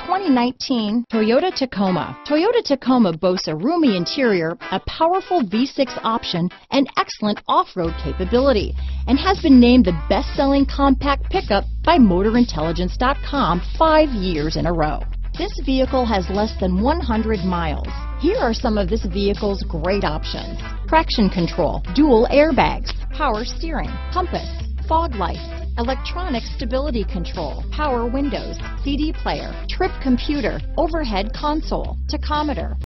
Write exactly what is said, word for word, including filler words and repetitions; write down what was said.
twenty nineteen Toyota Tacoma. Toyota Tacoma boasts a roomy interior, a powerful V six option, and excellent off-road capability, and has been named the best-selling compact pickup by Motor Intelligence dot com five years in a row. This vehicle has less than one hundred miles. Here are some of this vehicle's great options: traction control, dual airbags, power steering, compass, fog lights, electronic stability control, power windows, C D player, trip computer, overhead console, tachometer,